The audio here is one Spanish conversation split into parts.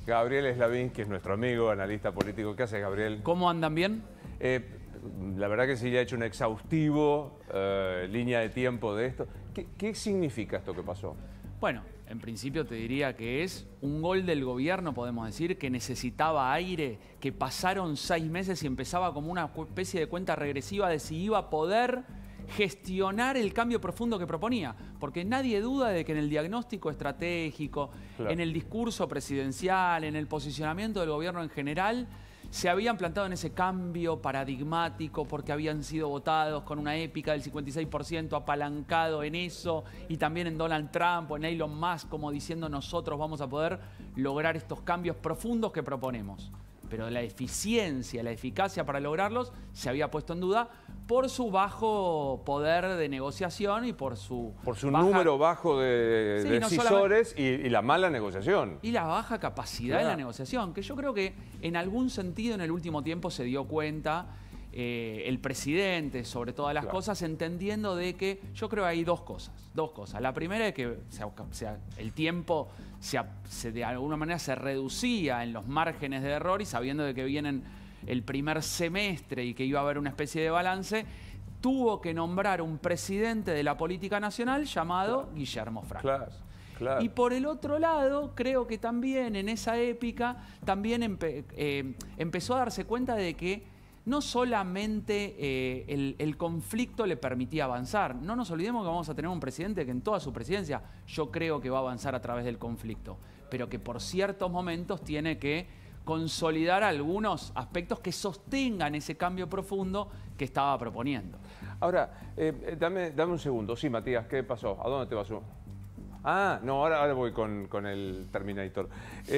Gabriel Eslavín, que es nuestro amigo, analista político. ¿Qué haces, Gabriel? ¿Cómo andan bien? La verdad que sí, ya he hecho un exhaustivo línea de tiempo de esto. ¿Qué significa esto que pasó? Bueno, en principio te diría que es un gol del gobierno, podemos decir, que necesitaba aire, que pasaron 6 meses y empezaba como una especie de cuenta regresiva de si iba a poder gestionar el cambio profundo que proponía. Porque nadie duda de que en el diagnóstico estratégico, claro, en el discurso presidencial, en el posicionamiento del gobierno en general, se habían plantado en ese cambio paradigmático porque habían sido votados con una épica del 56% apalancado en eso, y también en Donald Trump o en Elon Musk como diciendo nosotros vamos a poder lograr estos cambios profundos que proponemos. Pero la eficiencia, la eficacia para lograrlos se había puesto en duda por su bajo poder de negociación y por su número bajo de decisores y la mala negociación. Y la baja capacidad de la negociación, que yo creo que en algún sentido en el último tiempo se dio cuenta el presidente, sobre todas las cosas, entendiendo de que yo creo que hay dos cosas. La primera es que el tiempo de alguna manera se reducía en los márgenes de error, y sabiendo de que vienen el primer semestre y que iba a haber una especie de balance, tuvo que nombrar un presidente de la política nacional llamado Guillermo Franco. Claro. Y por el otro lado, creo que también en esa épica también empezó a darse cuenta de que no solamente el conflicto le permitía avanzar. No nos olvidemos que vamos a tener un presidente que en toda su presidencia yo creo que va a avanzar a través del conflicto, pero que por ciertos momentos tiene que consolidar algunos aspectos que sostengan ese cambio profundo que estaba proponiendo. Ahora, dame un segundo. Sí, Matías, ¿qué pasó? ¿A dónde te pasó? Ah, no, ahora voy con el Terminator.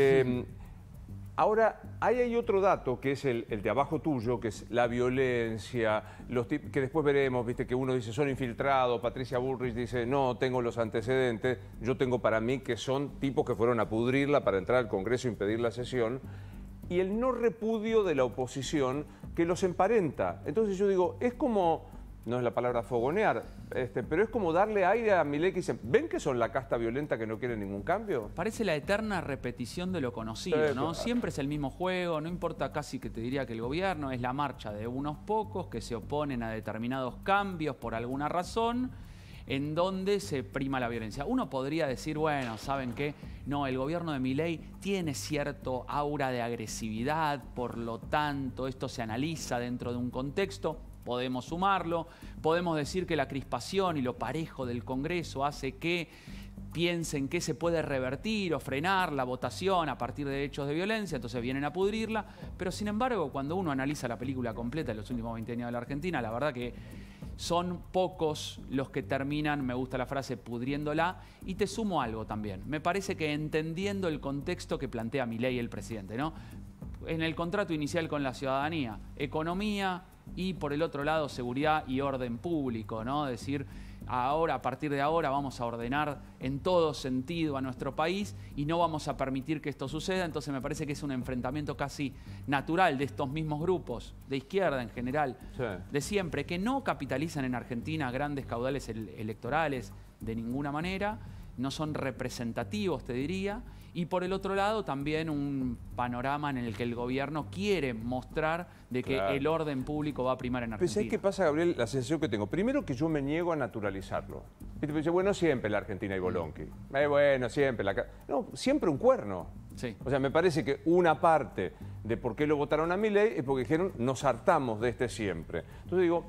Ahora, hay otro dato que es el de abajo tuyo, que es la violencia, que después veremos, viste, que uno dice son infiltrados, Patricia Bullrich dice no, tengo los antecedentes, yo tengo para mí que son tipos que fueron a pudrirla para entrar al Congreso e impedir la sesión, y el no repudio de la oposición que los emparenta. Entonces yo digo, es como, no es la palabra fogonear, pero es como darle aire a Milei, que dicen, ¿ven que son la casta violenta que no quiere ningún cambio? Parece la eterna repetición de lo conocido, ¿no? Siempre es el mismo juego, no importa casi que te diría que el gobierno es la marcha de unos pocos que se oponen a determinados cambios por alguna razón, en donde se prima la violencia. Uno podría decir, bueno, ¿saben qué? No, el gobierno de Milei tiene cierto aura de agresividad, por lo tanto, esto se analiza dentro de un contexto. Podemos sumarlo, podemos decir que la crispación y lo parejo del Congreso hace que piensen que se puede revertir o frenar la votación a partir de hechos de violencia, entonces vienen a pudrirla, pero sin embargo, cuando uno analiza la película completa de los últimos 20 años de la Argentina, la verdad que son pocos los que terminan, me gusta la frase, pudriéndola. Y te sumo algo también, me parece que entendiendo el contexto que plantea Milei, el presidente, ¿no? En el contrato inicial con la ciudadanía, economía, y por el otro lado seguridad y orden público, ¿no? Decir, ahora, a partir de ahora vamos a ordenar en todo sentido a nuestro país y no vamos a permitir que esto suceda. Entonces me parece que es un enfrentamiento casi natural de estos mismos grupos, de izquierda en general, de siempre, que no capitalizan en Argentina grandes caudales electorales de ninguna manera, no son representativos, te diría, y por el otro lado también un panorama en el que el gobierno quiere mostrar de que el orden público va a primar en Argentina. Pero ¿sabes qué pasa, Gabriel? La sensación que tengo. Primero, que yo me niego a naturalizarlo. Dice, bueno, siempre la Argentina hay bolonqui. Bueno, siempre No, siempre un cuerno. Sí. O sea, me parece que una parte de por qué lo votaron a Milei es porque dijeron, nos hartamos de este siempre. Entonces digo,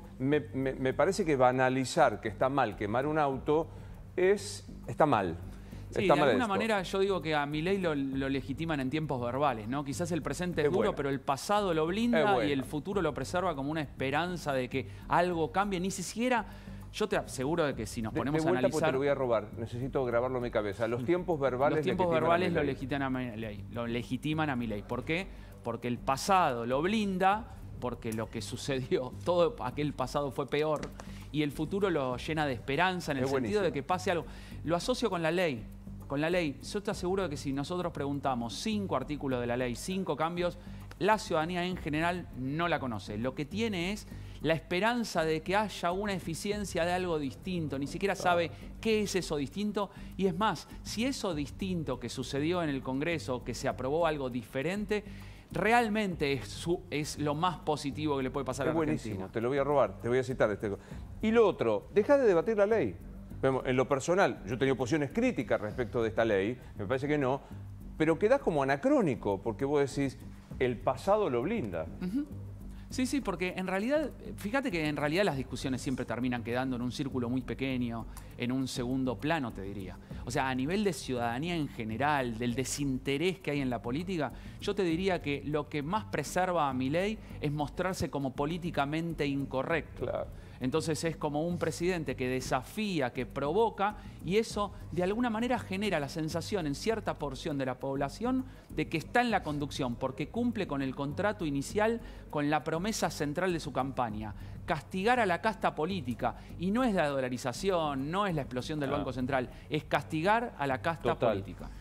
me parece que banalizar que está mal quemar un auto está mal. Sí, de alguna manera yo digo que a Milei lo legitiman en tiempos verbales, ¿no? Quizás el presente es duro, pero el pasado lo blinda y el futuro lo preserva como una esperanza de que algo cambie. Ni siquiera, yo te aseguro de que si nos ponemos a analizar... Te lo voy a robar, necesito grabarlo en mi cabeza. Los tiempos verbales lo legitiman a Milei. ¿Por qué? Porque el pasado lo blinda, porque lo que sucedió, todo aquel pasado fue peor, y el futuro lo llena de esperanza en el sentido de que pase algo. Lo asocio con la ley. Yo te aseguro de que si nosotros preguntamos 5 artículos de la ley, 5 cambios, la ciudadanía en general no la conoce. Lo que tiene es la esperanza de que haya una eficiencia de algo distinto, ni siquiera sabe qué es eso distinto. Y es más, si eso distinto que sucedió en el Congreso, que se aprobó algo diferente, realmente es lo más positivo que le puede pasar a la Argentina. Buenísimo, te lo voy a robar, te voy a citar este. Y lo otro, deja de debatir la ley. En lo personal, yo he tenido posiciones críticas respecto de esta ley, me parece que no, pero quedás como anacrónico, porque vos decís, el pasado lo blinda. Sí, sí, porque en realidad, fíjate que en realidad las discusiones siempre terminan quedando en un círculo muy pequeño, en un segundo plano, te diría. O sea, a nivel de ciudadanía en general, del desinterés que hay en la política, yo te diría que lo que más preserva a Milei es mostrarse como políticamente incorrecto. Claro. Entonces es como un presidente que desafía, que provoca, y eso de alguna manera genera la sensación en cierta porción de la población de que está en la conducción, porque cumple con el contrato inicial, con la promesa central de su campaña: castigar a la casta política. Y no es la dolarización, no es la explosión del Banco Central, es castigar a la casta política.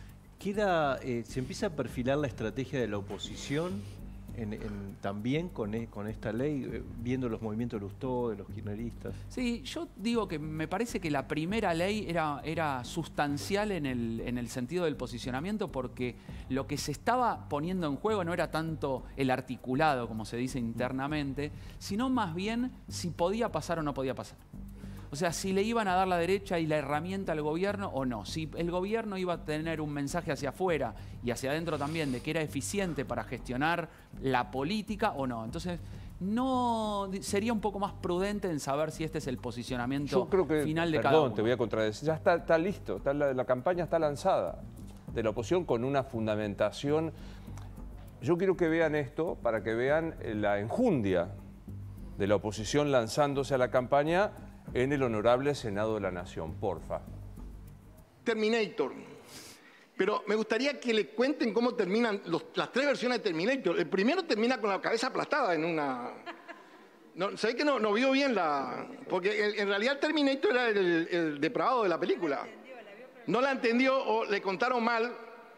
Se empieza a perfilar la estrategia de la oposición también con esta ley, viendo los movimientos de Lustó, de los kirchneristas. Sí, yo digo que me parece que la primera ley era sustancial en el sentido del posicionamiento, porque lo que se estaba poniendo en juego no era tanto el articulado, como se dice internamente, sino más bien si podía pasar o no podía pasar. O sea, si le iban a dar la derecha y la herramienta al gobierno o no. Si el gobierno iba a tener un mensaje hacia afuera y hacia adentro también de que era eficiente para gestionar la política o no. Entonces, no sería un poco más prudente en saber si este es el posicionamiento final de cada uno. Te voy a contradecir. Ya está listo, la campaña está lanzada de la oposición con una fundamentación. Yo quiero que vean esto para que vean la enjundia de la oposición lanzándose a la campaña en el Honorable Senado de la Nación, porfa. Terminator. Pero me gustaría que le cuenten cómo terminan las tres versiones de Terminator. El primero termina con la cabeza aplastada en una... No, ¿sabés que no vio bien la...? Porque en realidad Terminator era el depravado de la película. No la entendió o le contaron mal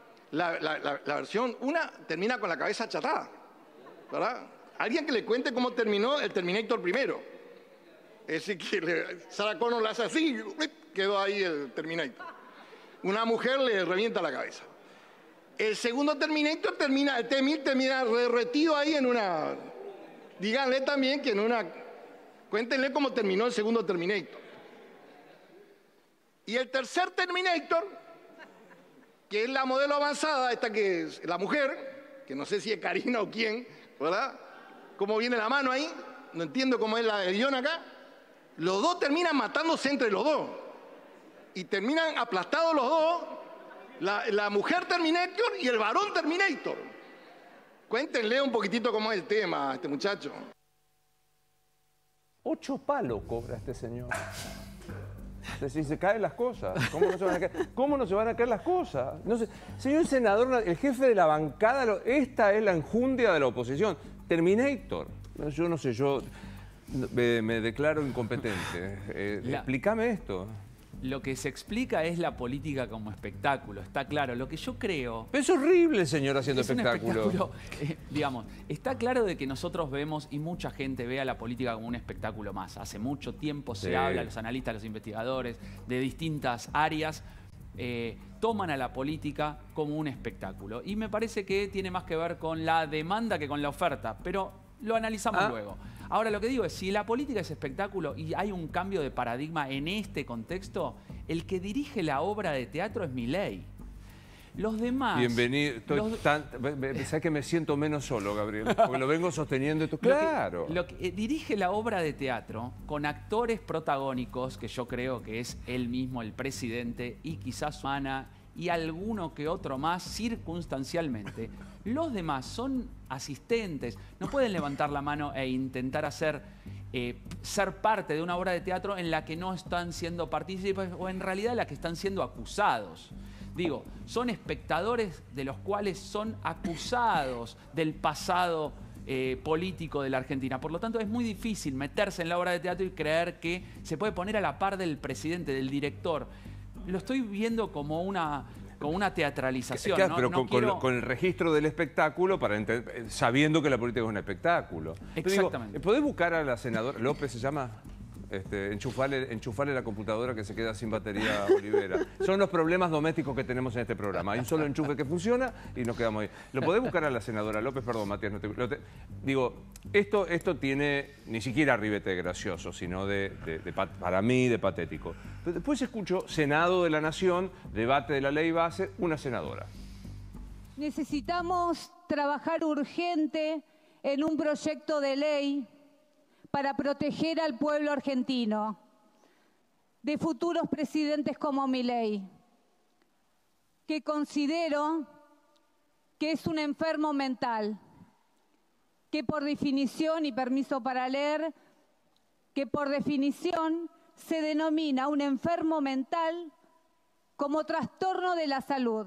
la versión. Una termina con la cabeza achatada, ¿verdad? Alguien que le cuente cómo terminó el Terminator primero. Es decir, que Sarah Connor la hace así, quedó ahí el Terminator. Una mujer le revienta la cabeza. El segundo Terminator termina, el T-1000 termina derretido ahí en una... Díganle también que en una... Cuéntenle cómo terminó el segundo Terminator. Y el tercer Terminator, que es la modelo avanzada, esta que es la mujer, que no sé si es Karina o quién, ¿verdad? ¿Cómo viene la mano ahí? No entiendo cómo es el guión acá. Los dos terminan matándose entre los dos. Y terminan aplastados los dos, la mujer Terminator y el varón Terminator. Cuéntenle un poquitito cómo es el tema a este muchacho. 8 palos cobra este señor. Si se caen las cosas, ¿cómo no se van a caer? ¿Cómo no se van a caer las cosas? No sé. Señor senador, el jefe de la bancada, esta es la enjundia de la oposición. Terminator. Yo no sé, yo me declaro incompetente. Explícame esto. Lo que se explica es la política como espectáculo, está claro. Lo que yo creo... Pero es horrible el señor haciendo espectáculo. Digamos, está claro de que nosotros vemos, y mucha gente ve a la política como un espectáculo más. Hace mucho tiempo se habla, los analistas, los investigadores de distintas áreas toman a la política como un espectáculo. Y me parece que tiene más que ver con la demanda que con la oferta, pero lo analizamos luego. Ahora, lo que digo es, si la política es espectáculo y hay un cambio de paradigma en este contexto, el que dirige la obra de teatro es Milei. Los demás... Bienvenido. ¿Sabes que me siento menos solo, Gabriel? Porque lo vengo sosteniendo esto. Claro. Lo que dirige la obra de teatro con actores protagónicos, que yo creo que es él mismo, el presidente, y quizás Ana y alguno que otro más circunstancialmente. Los demás son asistentes, no pueden levantar la mano e intentar ser parte de una obra de teatro en la que no están siendo partícipes o en realidad en la que están siendo acusados. Digo, son espectadores de los cuales son acusados del pasado político de la Argentina. Por lo tanto, es muy difícil meterse en la obra de teatro y creer que se puede poner a la par del presidente, del director. Lo estoy viendo como una con una teatralización. Claro, ¿no? pero No con el registro del espectáculo, sabiendo que la política es un espectáculo. Exactamente. Digo, ¿podés buscar a la senadora, López se llama? Enchufarle la computadora que se queda sin batería a Olivera. Son los problemas domésticos que tenemos en este programa. Hay un solo enchufe que funciona y nos quedamos ahí. ¿Lo podés buscar a la senadora López? Perdón, Matías. Digo, esto tiene ni siquiera ribete gracioso, sino para mí de patético. Pero después escucho Senado de la Nación, debate de la ley base, una senadora. Necesitamos trabajar urgente en un proyecto de ley para proteger al pueblo argentino de futuros presidentes como Milei, que considero que es un enfermo mental, que por definición, y permiso para leer, que por definición se denomina un enfermo mental como trastorno de la salud.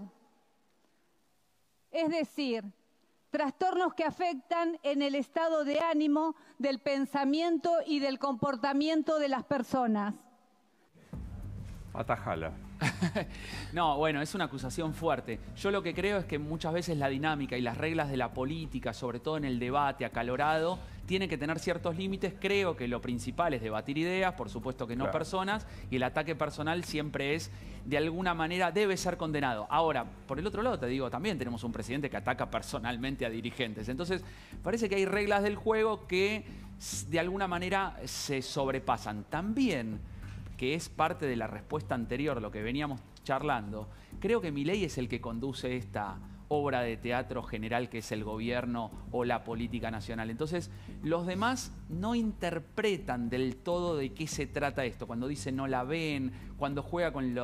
Es decir, trastornos que afectan en el estado de ánimo, del pensamiento y del comportamiento de las personas. Atajala. No, bueno, es una acusación fuerte. Yo lo que creo es que muchas veces la dinámica y las reglas de la política, sobre todo en el debate acalorado, tiene que tener ciertos límites. Creo que lo principal es debatir ideas, por supuesto que no personas, y el ataque personal siempre es, de alguna manera, debe ser condenado. Ahora, por el otro lado, te digo, también tenemos un presidente que ataca personalmente a dirigentes. Entonces, parece que hay reglas del juego que, de alguna manera, se sobrepasan. También, que es parte de la respuesta anterior, lo que veníamos charlando, creo que Milei es el que conduce esta obra de teatro general que es el gobierno o la política nacional. Entonces, los demás no interpretan del todo de qué se trata esto. Cuando dice no la ven, cuando juega con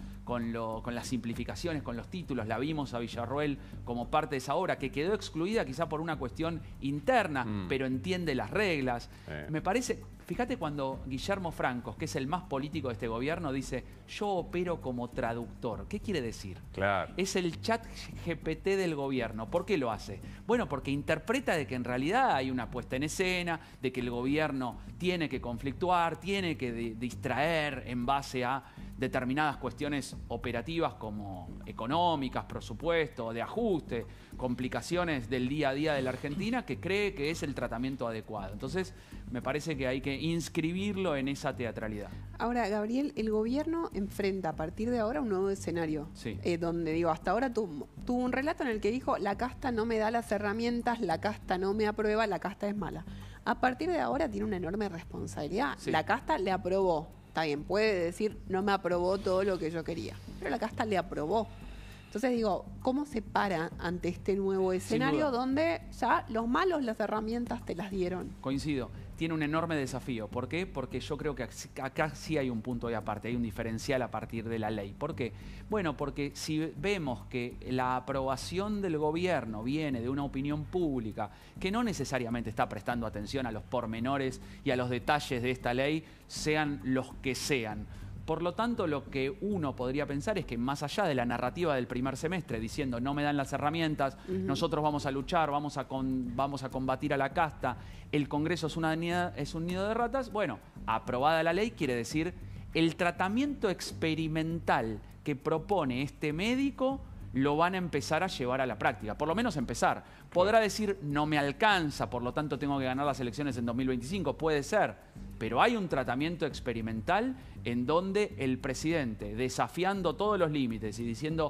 las simplificaciones, con los títulos, la vimos a Villarroel como parte de esa obra, que quedó excluida quizá por una cuestión interna, pero entiende las reglas. Me parece, fíjate cuando Guillermo Francos, que es el más político de este gobierno, dice, yo opero como traductor. ¿Qué quiere decir? Claro. Es el chat GPT del gobierno. ¿Por qué lo hace? Bueno, porque interpreta de que en realidad hay una puesta en escena, de que el gobierno tiene que conflictuar, tiene que distraer en base a determinadas cuestiones operativas como económicas, presupuesto, de ajuste, complicaciones del día a día de la Argentina, que cree que es el tratamiento adecuado. Entonces, me parece que hay que inscribirlo en esa teatralidad. Ahora, Gabriel, el gobierno enfrenta a partir de ahora un nuevo escenario, donde, digo, hasta ahora tuvo un relato en el que dijo, la casta no me da las herramientas, la casta no me aprueba, la casta es mala. A partir de ahora tiene una enorme responsabilidad. Sí. La casta le aprobó. Está bien, puede decir, no me aprobó todo lo que yo quería, pero la casta le aprobó. Entonces digo, ¿cómo se para ante este nuevo escenario donde ya los malos las herramientas te las dieron? Coincido. Tiene un enorme desafío. ¿Por qué? Porque yo creo que acá sí hay un punto de aparte, hay un diferencial a partir de la ley. ¿Por qué? Bueno, porque si vemos que la aprobación del gobierno viene de una opinión pública que no necesariamente está prestando atención a los pormenores y a los detalles de esta ley, sean los que sean. Por lo tanto, lo que uno podría pensar es que más allá de la narrativa del primer semestre, diciendo no me dan las herramientas, nosotros vamos a luchar, vamos a combatir a la casta, el Congreso es un nido de ratas, bueno, aprobada la ley quiere decir el tratamiento experimental que propone este médico lo van a empezar a llevar a la práctica, por lo menos empezar. Podrá decir, no me alcanza, por lo tanto tengo que ganar las elecciones en 2025, puede ser, pero hay un tratamiento experimental en donde el presidente, desafiando todos los límites y diciendo,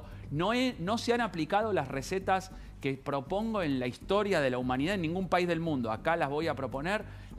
no se han aplicado las recetas que propongo en la historia de la humanidad en ningún país del mundo, acá las voy a proponer,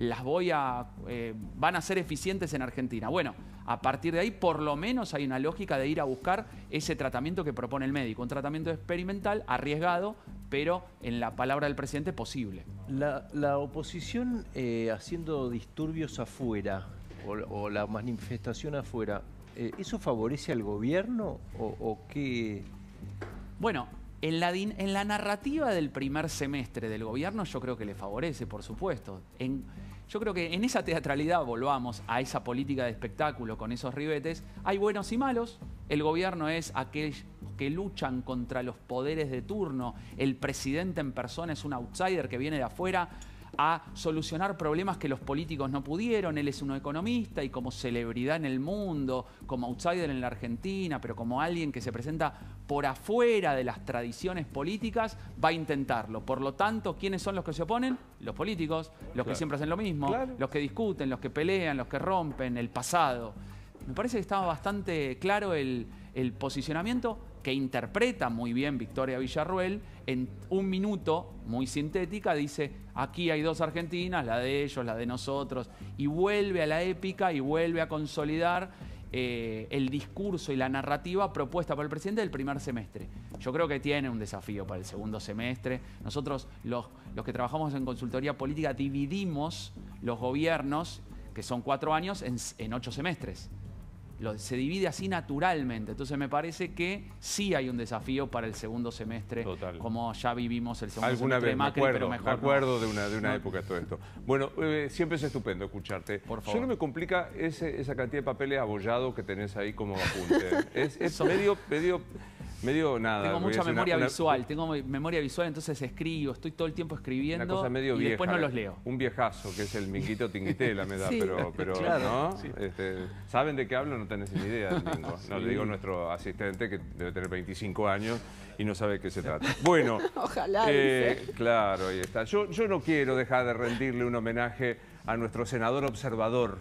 van a ser eficientes en Argentina. Bueno, a partir de ahí, por lo menos hay una lógica de ir a buscar ese tratamiento que propone el médico, un tratamiento experimental, arriesgado, pero en la palabra del presidente posible. La oposición haciendo disturbios afuera o la manifestación afuera, ¿eso favorece al gobierno o qué? Bueno, en la narrativa del primer semestre del gobierno yo creo que le favorece, por supuesto. Yo creo que en esa teatralidad, volvamos a esa política de espectáculo con esos ribetes, hay buenos y malos. El gobierno es aquellos que luchan contra los poderes de turno. El presidente en persona es un outsider que viene de afuera a solucionar problemas que los políticos no pudieron. Él es un economista y como celebridad en el mundo, como outsider en la Argentina, pero como alguien que se presenta por afuera de las tradiciones políticas, va a intentarlo. Por lo tanto, ¿quiénes son los que se oponen? Los políticos, los que siempre hacen lo mismo, los que discuten, los que pelean, los que rompen, el pasado. Me parece que estaba bastante claro el posicionamiento que interpreta muy bien Victoria Villarruel. En un minuto, muy sintética, dice: aquí hay dos Argentinas, la de ellos, la de nosotros, y vuelve a la épica y vuelve a consolidar el discurso y la narrativa propuesta por el presidente del primer semestre. Yo creo que tiene un desafío para el segundo semestre. Nosotros, los que trabajamos en consultoría política, dividimos los gobiernos, que son 4 años, en 8 semestres. Se divide así naturalmente. Entonces me parece que sí hay un desafío para el segundo semestre. Total. Como ya vivimos el segundo semestre de Macri, pero mejor. Me acuerdo de una época de todo esto. Bueno, siempre es estupendo escucharte. Por favor. Solo me complica esa cantidad de papeles abollados que tenés ahí como apunte. es medio nada. Tengo mucha memoria visual, tengo memoria visual, entonces escribo, estoy todo el tiempo escribiendo una cosa medio y vieja, después no los leo. Un viejazo, que es el Minguito Tinguitela, me da, Sí, pero claro, ¿no? sí. ¿Saben de qué hablo? No tenés ni idea del Mingo. No, le digo a nuestro asistente, que debe tener 25 años y no sabe de qué se trata. Bueno, Ojalá. claro, ahí está. Yo no quiero dejar de rendirle un homenaje a nuestro senador observador.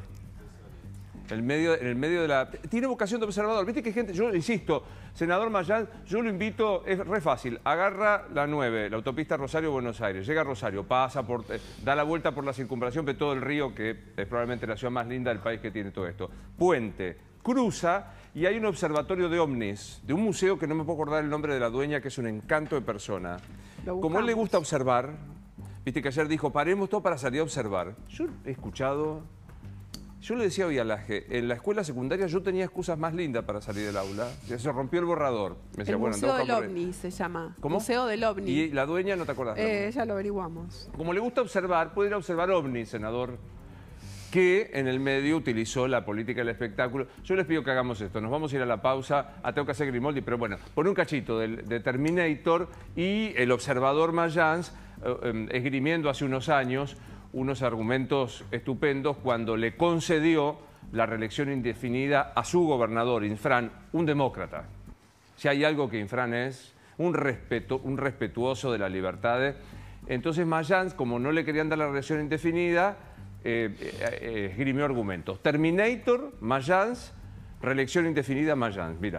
En el medio de la... Tiene vocación de observador. Viste que gente... Yo insisto, senador Mayans, yo lo invito, es re fácil. Agarra la 9, la autopista Rosario-Buenos Aires. Llega a Rosario, pasa por... da la vuelta por la circunvalación de todo el río, que es probablemente la ciudad más linda del país que tiene todo esto. Puente, cruza y hay un observatorio de ovnis, de un museo que no me puedo acordar el nombre de la dueña, que es un encanto de persona. Como a él le gusta observar, viste que ayer dijo, paremos todo para salir a observar. Yo he escuchado... Yo le decía a Vialaje, en la escuela secundaria yo tenía excusas más lindas para salir del aula. Se rompió el borrador. Me decía, El bueno, Museo del OVNI se llama. ¿Cómo? Museo del OVNI. ¿Y la dueña no te acordás? Ya lo averiguamos. Como le gusta observar, puede ir a observar ovnis, senador, que en el medio utilizó la política del espectáculo. Yo les pido que hagamos esto. Nos vamos a ir a la pausa. Tengo que hacer Grimaldi, pero bueno, pon un cachito de Terminator y el observador Mayans esgrimiendo hace unos años unos argumentos estupendos cuando le concedió la reelección indefinida a su gobernador, Infran, un demócrata. Si hay algo que Infran es, un respetuoso de las libertades. Entonces Mayans, como no le querían dar la reelección indefinida, esgrimió argumentos. Terminator, Mayans, reelección indefinida, Mayans. Mira.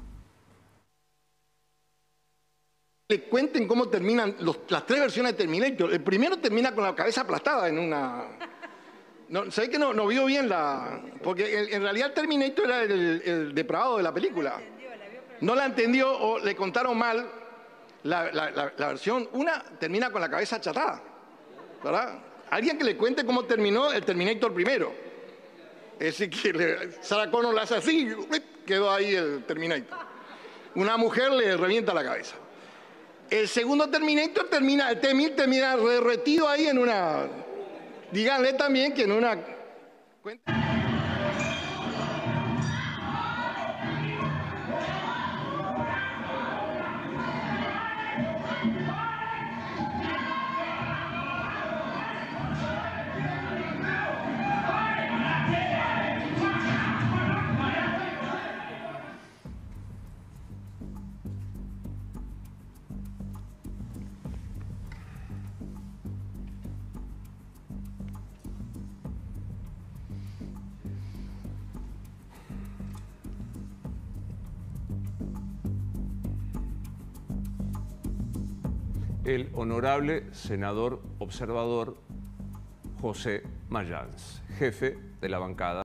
Le cuenten cómo terminan las 3 versiones de Terminator. El primero termina con la cabeza aplastada en una... ¿Sabés que no vio bien la...? Porque en realidad Terminator era el depravado de la película. No la entendió o le contaron mal la versión. Una termina con la cabeza achatada, ¿verdad? Alguien que le cuente cómo terminó el Terminator primero. Es decir, que Sarah Connor la hace así, quedó ahí el Terminator. Una mujer le revienta la cabeza. El segundo Terminator termina, el T-1000 termina derretido ahí en una... Díganle también que en una... El honorable senador observador José Mayans, jefe de la bancada.